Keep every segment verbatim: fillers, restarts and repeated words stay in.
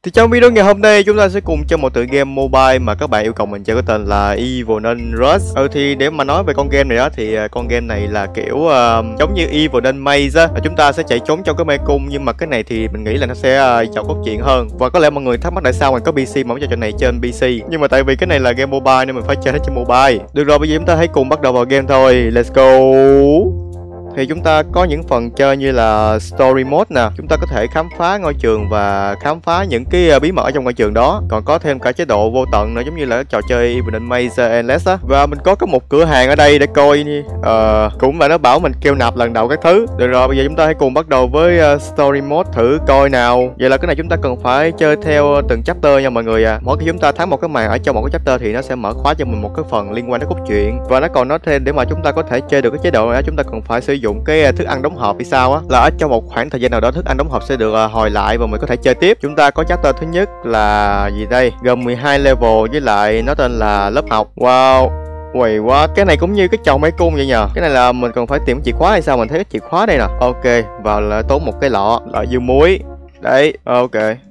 Thì trong video ngày hôm nay chúng ta sẽ cùng chơi một tựa game mobile mà các bạn yêu cầu mình chơi có tên là Evelyn Rush. Ừ thì để mà nói về con game này đó thì con game này là kiểu uh, giống như Evelyn Maze á, chúng ta sẽ chạy trốn trong cái mê cung, nhưng mà cái này thì mình nghĩ là nó sẽ uh, giàu cốt truyện hơn. Và có lẽ mọi người thắc mắc tại sao mình có pê xê mà không cho trò này trên pê xê, nhưng mà tại vì cái này là game mobile nên mình phải chơi nó trên mobile. Được rồi, bây giờ chúng ta hãy cùng bắt đầu vào game thôi. Let's go. Thì chúng ta có những phần chơi như là Story Mode nè, chúng ta có thể khám phá ngôi trường và khám phá những cái bí mật ở trong ngôi trường đó. Còn có thêm cả chế độ vô tận nữa, giống như là trò chơi Evelyn Maze Endless á. Và mình có có một cửa hàng ở đây để coi ờ, cũng là nó bảo mình kêu nạp lần đầu các thứ. Được rồi, bây giờ chúng ta hãy cùng bắt đầu với uh, Story Mode thử coi nào. Vậy là cái này chúng ta cần phải chơi theo từng chapter nha mọi người à. Mỗi khi chúng ta thắng một cái màn ở trong một cái chapter thì nó sẽ mở khóa cho mình một cái phần liên quan đến cốt truyện. Và nó còn nói thêm để mà chúng ta có thể chơi được cái chế độ này, chúng ta cần phải sử dụng cái thức ăn đóng hộp hay sao á, là ở trong một khoảng thời gian nào đó thức ăn đóng hộp sẽ được uh, hồi lại và mình có thể chơi tiếp. Chúng ta có chapter thứ nhất là gì đây, gồm mười hai level với lại nó tên là lớp học. Wow, quầy quá, cái này cũng như cái chồng máy cung vậy nhờ. Cái này là mình cần phải tìm chìa khóa hay sao? Mình thấy cái chìa khóa đây nè. Ok, vào là tốn một cái lọ lọ dưa muối đấy. Ok,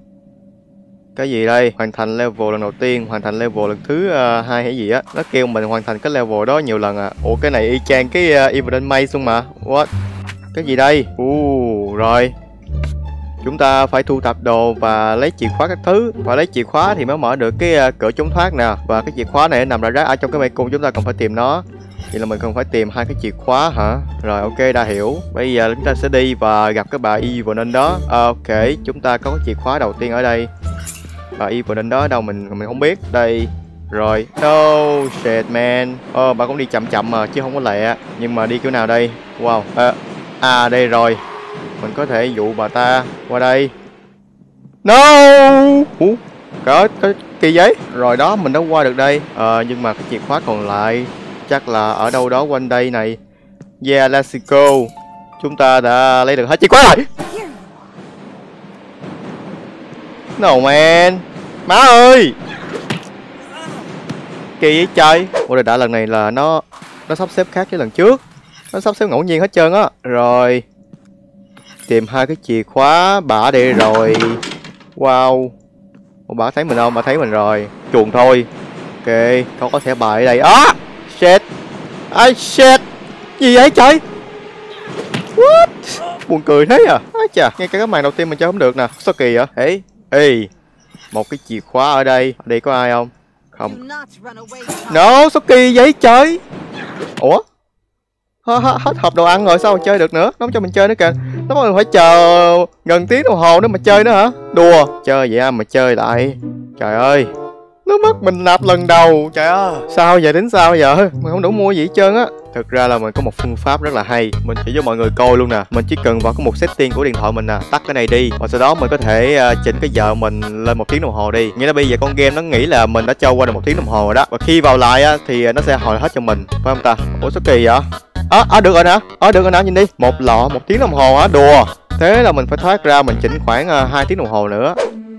cái gì đây? Hoàn thành level lần đầu tiên, hoàn thành level lần thứ uh, hai hay gì á. Nó kêu mình hoàn thành cái level đó nhiều lần à. Ủa cái này y chang cái uh, Evelyn Maze luôn mà. What? Cái gì đây? Uh, rồi chúng ta phải thu thập đồ và lấy chìa khóa các thứ. Và lấy chìa khóa thì mới mở được cái uh, cửa trốn thoát nè. Và cái chìa khóa này nằm rải rác ở trong cái mê cung, chúng ta cần phải tìm nó. Vậy là mình cần phải tìm hai cái chìa khóa hả? Rồi ok, đã hiểu. Bây giờ chúng ta sẽ đi và gặp cái bà Evelyn đó. Ok, chúng ta có cái chìa khóa đầu tiên ở đây. Bà Evelyn đó ở đâu mình mình không biết. Đây. Rồi. No shit man. Ờ oh, bà cũng đi chậm chậm mà chứ không có lẹ. Nhưng mà đi kiểu nào đây? Wow. À, à đây rồi. Mình có thể dụ bà ta qua đây. No. Ủa? Có có kỳ giấy. Rồi đó, mình đã qua được đây. Ờ à, nhưng mà cái chìa khóa còn lại chắc là ở đâu đó quanh đây này. Yeah, let's go. Chúng ta đã lấy được hết chìa khóa rồi. No man. Má ơi. Kỳ vậy trời. Ủa đã lần này là nó nó sắp xếp khác với lần trước. Nó sắp xếp ngẫu nhiên hết trơn á. Rồi. Tìm hai cái chìa khóa bả đây rồi. Wow. Ủa bà thấy mình không? Bà thấy mình rồi. Chuồn thôi. Ok, có có thẻ bài ở đây. Á! À, shit. Ai shit. Gì vậy trời? What? Buồn cười thế à? Á chà, ngay cả cái màn đầu tiên mình chơi không được nè. Sao kỳ vậy? Ê, ê. Một cái chìa khóa ở đây. Ở đây có ai không? Không. No, sao kỳ vậy trời? Ủa? Hết, hết hộp đồ ăn rồi sao mà chơi được nữa? Nó không cho mình chơi nữa kìa. Nó bắt mình phải chờ gần tiếng đồng hồ nữa mà chơi nữa hả? Đùa. Chơi vậy mà chơi lại. Trời ơi. Nó mất mình nạp lần đầu. Trời ơi. Sao giờ đến sao giờ? Mình không đủ mua gì hết trơn á. Thực ra là mình có một phương pháp rất là hay. Mình chỉ cho mọi người coi luôn nè. Mình chỉ cần vào cái mục setting của điện thoại mình nè, tắt cái này đi. Và sau đó mình có thể uh, chỉnh cái giờ mình lên một tiếng đồng hồ đi. Nghĩa là bây giờ con game nó nghĩ là mình đã trôi qua được một tiếng đồng hồ rồi đó. Và khi vào lại á, thì nó sẽ hồi hết cho mình. Phải không ta? Ủa sao kỳ vậy? Ờ à, à, được rồi nè. Ờ à, được rồi nè, nhìn đi. Một lọ một tiếng đồng hồ hả? Đùa. Thế là mình phải thoát ra, mình chỉnh khoảng uh, hai tiếng đồng hồ nữa.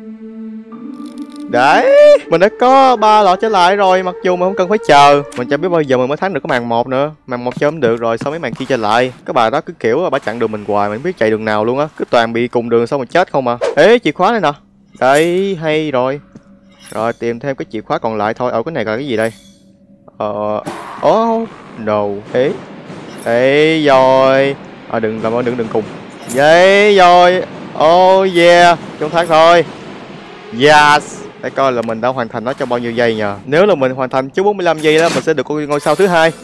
Đấy, mình đã có ba lọ trở lại rồi, mặc dù mình không cần phải chờ. Mình chẳng biết bao giờ mình mới thắng được cái màn một nữa. Màn một chơi không được rồi, sau mấy màn kia trở lại. Các bà đó cứ kiểu bà chặn đường mình hoài, mình không biết chạy đường nào luôn á. Cứ toàn bị cùng đường xong mình chết không à. Ê, chìa khóa này nè. Đấy, hay rồi. Rồi, tìm thêm cái chìa khóa còn lại thôi. Ở cái này là cái gì đây? Ờ... Oh, no. Ê. Ê, rồi. À, đừng, làm ơn đừng, đừng cùng. Vậy rồi. Oh yeah. Chúng thoát thôi. Yes. Để coi là mình đã hoàn thành nó trong bao nhiêu giây nhờ. Nếu là mình hoàn thành trước bốn mươi lăm giây đó, mình sẽ được ngôi sao thứ hai.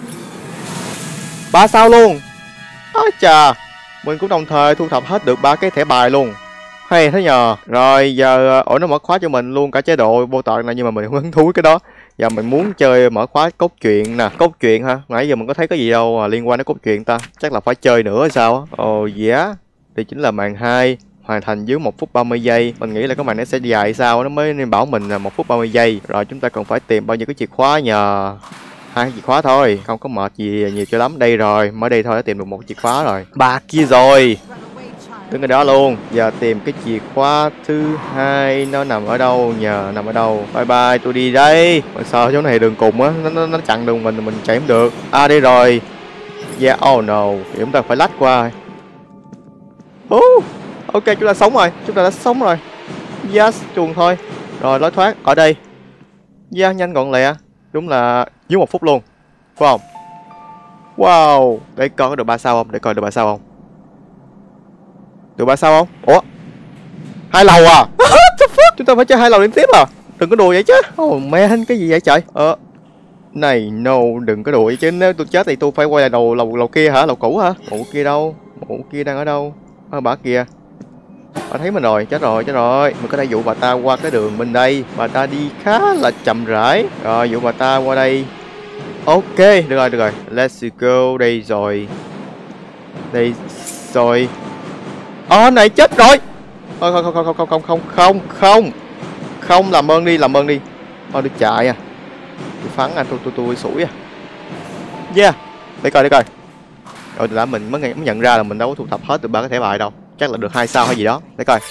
Ba sao luôn. Ôi chà. Mình cũng đồng thời thu thập hết được ba cái thẻ bài luôn. Hay thế nhờ. Rồi giờ ổ nó mở khóa cho mình luôn cả chế độ vô tận này, nhưng mà mình không hứng thú cái đó. Giờ mình muốn chơi mở khóa cốt truyện nè. Cốt truyện hả? Nãy giờ mình có thấy cái gì đâu mà liên quan đến cốt truyện ta. Chắc là phải chơi nữa hay sao á. Ồ yeah. Đây chính là màn hai. Hoàn thành dưới một phút ba mươi giây. Mình nghĩ là cái màn này sẽ dài sao nó mới nên bảo mình là một phút ba mươi giây. Rồi chúng ta cần phải tìm bao nhiêu cái chìa khóa nhờ. Hai cái chìa khóa thôi, không có mệt gì nhiều cho lắm. Đây rồi, mới đây thôi đã tìm được một chìa khóa rồi. Ba kia rồi. Đứng ở đó luôn. Giờ tìm cái chìa khóa thứ hai nó nằm ở đâu nhờ, nằm ở đâu. Bye bye, tôi đi đây. Mà sợ chỗ này đường cùng á, nó, nó nó chặn đường mình mình chạy không được. À đây rồi. Yeah, oh no. Thì chúng ta phải lách qua. Uh. Ok, chúng ta sống rồi, chúng ta đã sống rồi. Yes, chuồng thôi. Rồi lối thoát ở đây. Yeah, nhanh gọn lẹ. Đúng là dưới một phút luôn, phải không? Wow, để coi có được ba sao không? Để coi được ba sao không? Được ba sao không? Ủa? Hai lầu à? Chúng ta phải chơi hai lầu liên tiếp à? Đừng có đùa vậy chứ. Oh man, cái gì vậy trời? Ờ Này, no, đừng có đùa vậy chứ. Nếu tôi chết thì tôi phải quay lại đầu lầu lầu kia hả? Lầu cũ hả? Mụ kia đâu? Mụ kia đang ở đâu? Ở bả kia. Bà thấy mình rồi, chết rồi, chết rồi. Mình có thể dụ bà ta qua cái đường bên đây. Bà ta đi khá là chậm rãi. Rồi, dụ bà ta qua đây. Ok, được rồi, được rồi. Let's go. Đây rồi. Đây rồi. Ờ, này chết rồi. Không, không, không, không, không, không, không, không, không. Không, làm ơn đi, làm ơn đi. Thôi, đi chạy à. Tôi phắn à, tôi, tôi, tôi sủi à. Yeah. Để coi, để coi. Rồi, đã mình mới nhận ra là mình đâu có thu thập hết được ba cái thẻ bài đâu. Chắc là được hai sao hay gì đó. Để coi.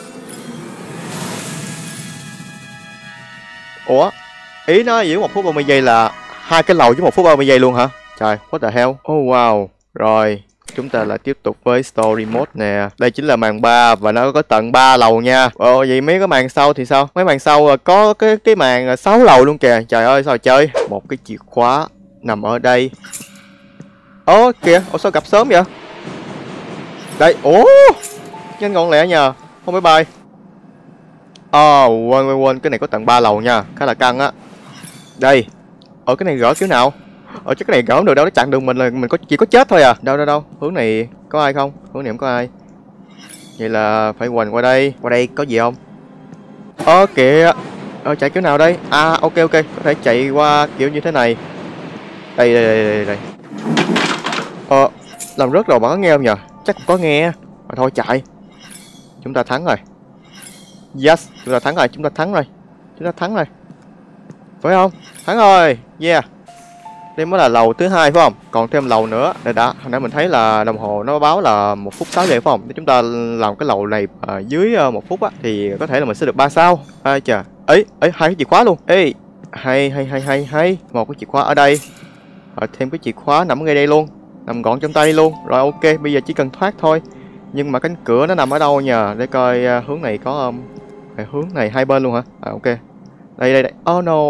Ủa? Ý nó giữ một phút ba mươi giây là hai cái lầu với một phút ba mươi giây luôn hả? Trời, what the hell? Oh wow. Rồi, chúng ta lại tiếp tục với story mode nè. Đây chính là màn ba và nó có tận ba lầu nha. Ồ, vậy mấy cái màn sau thì sao? Mấy màn sau có cái cái màn sáu lầu luôn kìa. Trời ơi, sao chơi? Một cái chìa khóa nằm ở đây. Ồ kìa, ủa sao gặp sớm vậy? Đây, ủa nhanh gọn lẹ nhờ. Không, bye bye. Ờ, oh, quên quên quên, cái này có tận ba lầu nha, khá là căng á. Đây. Ở cái này gỡ kiểu nào? Ở chắc cái này gỡ không được đâu, nó chặn đường mình là mình có chỉ có chết thôi à. Đâu đâu đâu, hướng này có ai không? Hướng này không có ai. Vậy là phải quành qua đây. Qua đây có gì không? Ờ kìa. Ờ chạy kiểu nào đây? À ok ok, có thể chạy qua kiểu như thế này. Đây đây đây đây, đây. Ờ, làm rớt rồi, bạn có nghe không nhờ? Chắc có nghe. Mà thôi chạy. Chúng ta thắng rồi. Yes, chúng ta thắng rồi, chúng ta thắng rồi. Chúng ta thắng rồi. Phải không? Thắng rồi. Yeah. Đây mới là lầu thứ hai phải không? Còn thêm lầu nữa. Đây đã, hồi nãy mình thấy là đồng hồ nó báo là một phút sáu giây phải không? Nếu chúng ta làm cái lầu này à, dưới uh, một phút á thì có thể là mình sẽ được ba sao. Ai chà. Ấy, ấy hai cái chìa khóa luôn. Ê, hay hay hay hay hay. Một cái chìa khóa ở đây. Rồi thêm cái chìa khóa nằm ở ngay đây luôn. Nằm gọn trong tay luôn. Rồi ok, bây giờ chỉ cần thoát thôi. Nhưng mà cánh cửa nó nằm ở đâu nhờ? Để coi uh, hướng này có um, hướng này hai bên luôn hả? À ok. Đây đây đây. Oh no.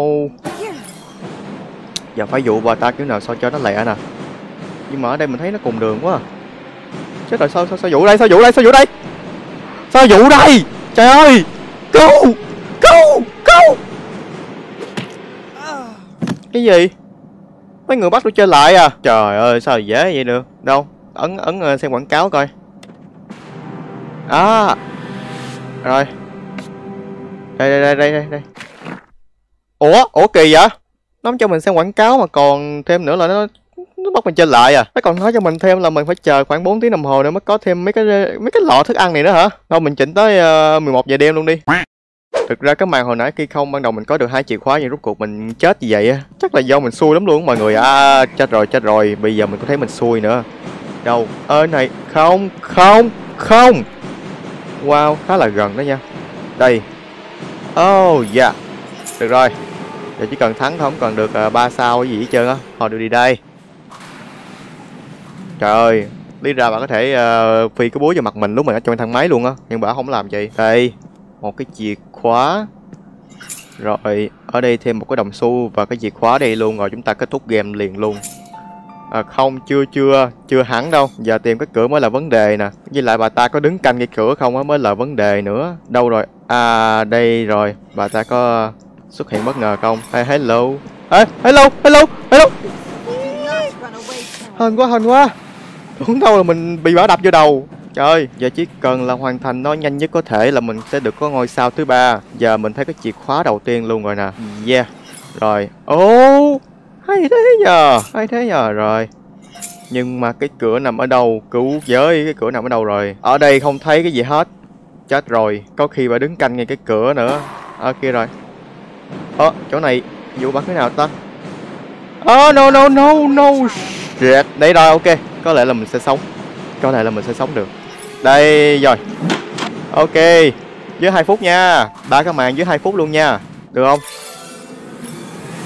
Giờ phải dụ bà ta kiểu nào sao cho nó lẹ nè. Nhưng mà ở đây mình thấy nó cùng đường quá à. Chết rồi, sao sao sao dụ đây, sao dụ đây, sao dụ đây? Sao dụ đây? Trời ơi. Go! Go! Go! Cái gì? Mấy người bắt tôi chơi lại à? Trời ơi, sao dễ vậy được? Đâu? Ấn ấn xem quảng cáo coi. À. Rồi. Đây đây đây đây đây đây. Ủa, ủa kỳ vậy? Nó cho mình xem quảng cáo mà còn thêm nữa là nó nó bắt mình chơi lại à. Nó còn nói cho mình thêm là mình phải chờ khoảng bốn tiếng đồng hồ nữa mới có thêm mấy cái mấy cái lọ thức ăn này nữa hả? Thôi mình chỉnh tới uh, mười một giờ đêm luôn đi. Thực ra cái màn hồi nãy kia không ban đầu mình có được hai chìa khóa nhưng rốt cuộc mình chết như vậy á. Chắc là do mình xui lắm luôn mọi người. À chết rồi chết rồi, bây giờ mình có thấy mình xui nữa. Đâu? Ơ này, không, không, không. Wow, khá là gần đó nha. Đây. Oh yeah. Được rồi. Giờ chỉ cần thắng thôi, không cần được ba uh, sao cái gì hết trơn á. Thôi được đi đây. Trời ơi, lý ra bà có thể uh, phi cái búa vào mặt mình lúc mình ở trong thang máy luôn á, nhưng bà không làm vậy. Đây, một cái chìa khóa. Rồi, ở đây thêm một cái đồng xu và cái chìa khóa đây luôn, rồi chúng ta kết thúc game liền luôn. À, không, chưa chưa, chưa hẳn đâu. Giờ tìm cái cửa mới là vấn đề nè. Với lại bà ta có đứng canh cái cửa không á mới là vấn đề nữa. Đâu rồi? À, đây rồi. Bà ta có xuất hiện bất ngờ không? Hey, hello. Ê, hello, hello, hello. Hên quá, hên quá. Tưởng đâu là mình bị bả đập vô đầu. Trời ơi, giờ chỉ cần là hoàn thành nó nhanh nhất có thể là mình sẽ được có ngôi sao thứ ba. Giờ mình thấy cái chìa khóa đầu tiên luôn rồi nè. Yeah. Rồi. Ô, oh, hay thế nhờ, hay thế nhờ. Rồi. Nhưng mà cái cửa nằm ở đâu? Cứu giới, cái cửa nằm ở đâu rồi? Ở đây không thấy cái gì hết. Chết rồi, có khi bà đứng canh ngay cái cửa nữa. Ở kia rồi. Ơ, chỗ này vụ bắt cái nào ta? Ơ, oh, no no no no. Shit. Đây rồi, ok. Có lẽ là mình sẽ sống. Có lẽ là mình sẽ sống được. Đây rồi. Ok. Dưới hai phút nha. Ba cái màn dưới hai phút luôn nha. Được không?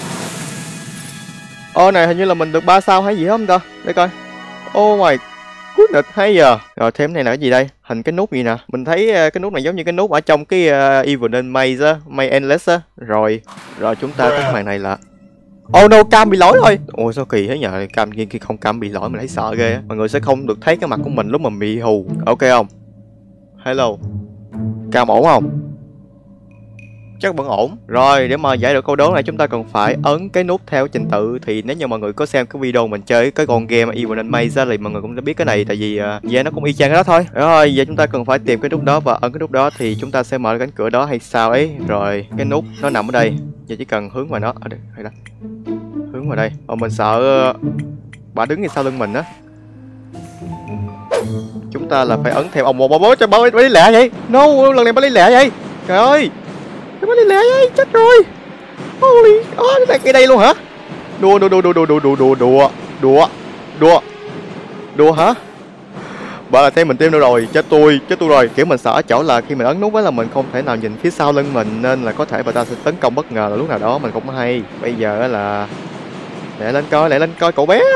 Ô này hình như là mình được ba sao hay gì không ta? Để coi. Oh my Good nịch hay giờ. Rồi thêm này là cái gì đây? Hình cái nút gì nè. Mình thấy cái nút này giống như cái nút ở trong cái uh, Evening Maze á, Maze Endless á. Rồi, rồi chúng ta có màn này là oh no, cam bị lỗi rồi. Ôi sao kỳ thế nhờ, cam kia kia không cam bị lỗi mình thấy sợ ghê á. Mọi người sẽ không được thấy cái mặt của mình lúc mà bị hù. Ok không? Hello. Cam ổn không? Chắc vẫn ổn. Rồi để mà giải được câu đố này chúng ta cần phải ấn cái nút theo trình tự. Thì nếu như mọi người có xem cái video mình chơi cái con game Evening Maze thì mọi người cũng đã biết cái này. Tại vì uh, yeah, nó cũng y chang cái đó thôi. Rồi giờ chúng ta cần phải tìm cái nút đó và ấn cái nút đó thì chúng ta sẽ mở được cánh cửa đó hay sao ấy. Rồi cái nút nó nằm ở đây. Giờ chỉ cần hướng vào nó ở đây, hay đó. Hướng vào đây. Mà mình sợ uh, bà đứng ngay sau lưng mình á. Chúng ta là phải ấn theo ông. Bố bố cho bà lấy lẹ vậy. No, lần này bà lấy lẹ vậy. Trời ơi, bà lấy lẹ vậy, chết rồi. Holy, oh, cái đây luôn hả? Đùa đùa đùa đùa đùa đùa đùa đùa đùa đùa đùa đùa hả? Bà là thấy mình tim đâu rồi, chết tôi, chết tôi rồi. Kiểu mình sợ ở chỗ là khi mình ấn nút á là mình không thể nào nhìn phía sau lưng mình, nên là có thể bà ta sẽ tấn công bất ngờ là lúc nào đó mình cũng hay. Bây giờ là lẹ lên coi, lẹ lên coi cậu bé.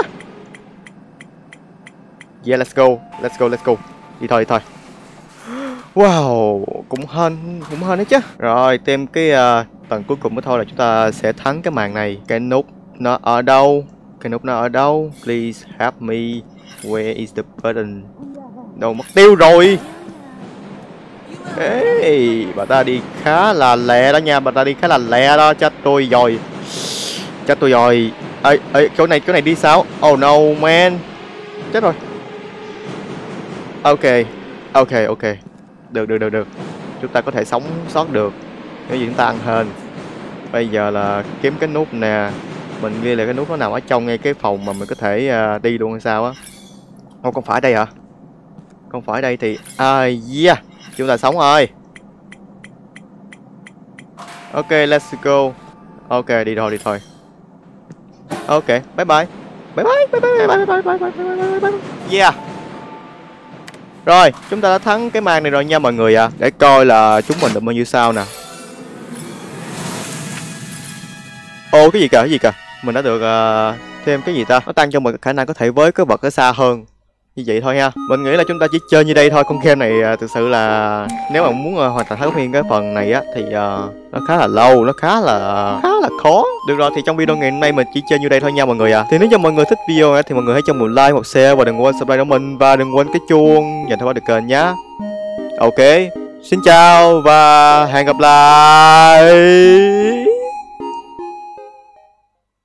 Yeah, let's go, let's go, let's go. Đi thôi, đi thôi. Wow, cũng hên, cũng hên đấy chứ. Rồi, thêm cái uh, tầng cuối cùng mới thôi là chúng ta sẽ thắng cái màn này. Cái nút nó ở đâu? Cái nút nó ở đâu? Please help me. Where is the button? Đâu mất tiêu rồi. Ê, bà ta đi khá là lẹ đó nha, bà ta đi khá là lẹ đó, chết tôi rồi. Chết tôi rồi. Ê, ê, chỗ này, chỗ này đi sao? Oh no, man. Chết rồi. Ok, ok, ok. Được, được, được, được. Chúng ta có thể sống sót được nếu như chúng ta ăn hên. Bây giờ là kiếm cái nút nè. Mình ghi là cái nút nó nằm ở trong ngay cái phòng mà mình có thể uh, đi luôn hay sao á. Không, không phải đây hả? Không phải đây thì... À, yeah. Chúng ta sống rồi. Ok, let's go. Ok, đi thôi, đi thôi. Ok, bye bye. Bye bye, bye bye, bye bye, bye bye, bye bye, bye bye. Yeah. Rồi, chúng ta đã thắng cái màn này rồi nha mọi người ạ. À. Để coi là chúng mình được bao nhiêu sao nè. Ô, cái gì kìa, cái gì kìa. Mình đã được uh, thêm cái gì ta. Nó tăng cho mình khả năng có thể với cái vật ở xa hơn. Như vậy thôi ha. Mình nghĩ là chúng ta chỉ chơi như đây thôi. Con game này uh, thực sự là nếu mà muốn uh, hoàn thành hết nguyên cái phần này á thì uh, nó khá là lâu, nó khá là khá là khó. Được rồi, thì trong video ngày hôm nay mình chỉ chơi như đây thôi nha mọi người ạ. À. Thì nếu như mọi người thích video á thì mọi người hãy cho một like, một share và đừng quên subscribe của mình và đừng quên cái chuông dành theo dõi được kênh nhá. Ok, xin chào và hẹn gặp lại.